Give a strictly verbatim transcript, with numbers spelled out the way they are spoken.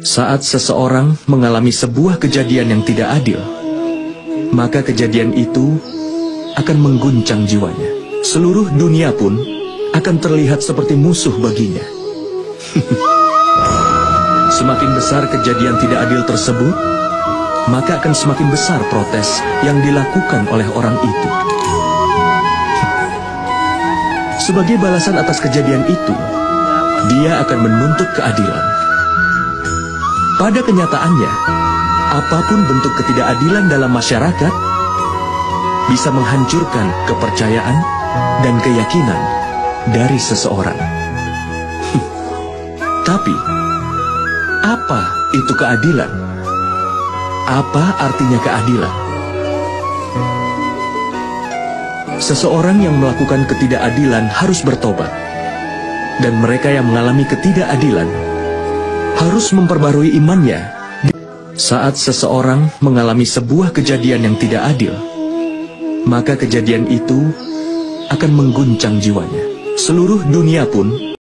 Saat seseorang mengalami sebuah kejadian yang tidak adil, maka kejadian itu akan mengguncang jiwanya. Seluruh dunia pun akan terlihat seperti musuh baginya. Semakin besar kejadian tidak adil tersebut, maka akan semakin besar protes yang dilakukan oleh orang itu. Sebagai balasan atas kejadian itu, dia akan menuntut keadilan. Pada kenyataannya, apapun bentuk ketidakadilan dalam masyarakat bisa menghancurkan kepercayaan dan keyakinan dari seseorang. Tapi, apa itu keadilan? Apa artinya keadilan? Seseorang yang melakukan ketidakadilan harus bertobat, dan mereka yang mengalami ketidakadilan harus memperbarui imannya. Saat seseorang mengalami sebuah kejadian yang tidak adil, maka kejadian itu akan mengguncang jiwanya. Seluruh dunia pun